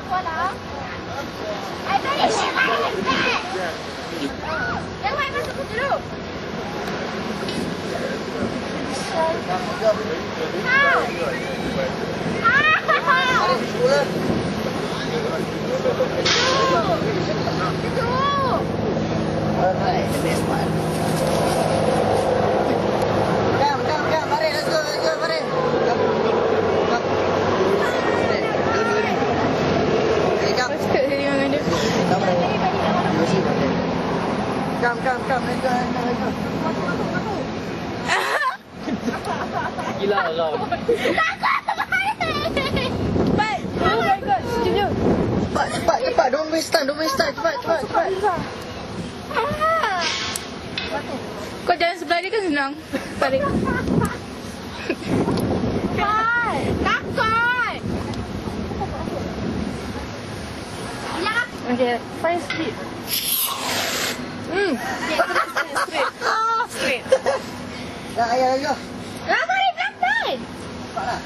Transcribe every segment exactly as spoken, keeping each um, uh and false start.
Walau. I tell you, she might have that. Yang mana masuk dulu? How? How? Itu. Alright, the best one. Come, come, come, Mari, let's go, let's go, Mari. Come, come. Hey, don't worry. Hey, come. What's good video I'm gonna do? Come, Mari. You will see one day. Come, come, come, let's go, let's go, let's go. Gila kau. Cepat! Oh my god, sekejap. Cepat, cepat, cepat. Don't waste time, don't waste time. Cepat, cepat, cepat. Kau jalan sebelah dia kan senang. Tarik. Takut. Takut. Ya. Okay, find speed. Hmm. Straight, straight, straight. Dah, ayah, let's go. Lama ni pelan-pelan. Cepatlah.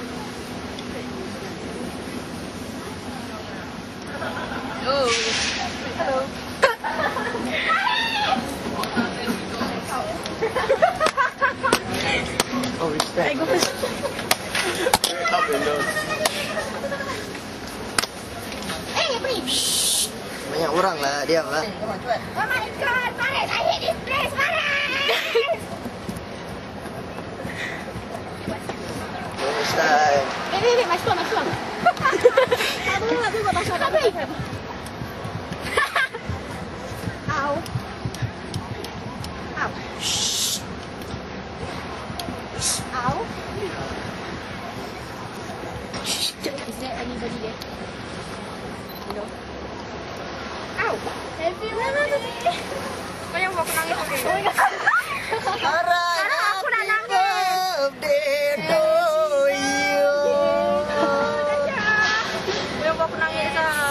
Oh. Hello. Oh, respect. I go first. Eh, beri. Banyak orang lah, diam lah. Oh my god, Maris, I hate this place, Maris. Don't waste time. Eh, eh, eh, masuk, masuk. Tak boleh, tak boleh, masuk, tak boleh. Au. Au. Au. Is there anybody there? No. Au. Happy birthday. Kau yang buat aku nangis okay? Oh my god. Alright, Sekarang aku nak happy nangis. birthday to you. Kau yang buat aku nangis lah.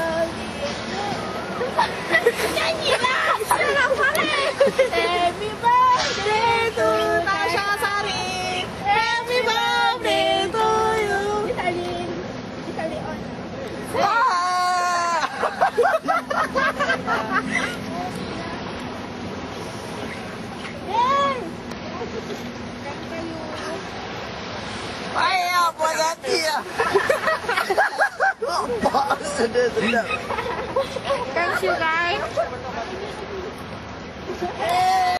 Nyanyilah. Jangan paling. Happy birthday to Tasha Sari. Happy birthday to you. Disalin. Disalin on. Wah! Yay. Ayah, puas hati lah. Nampak sedap-sedap. Thank you guys.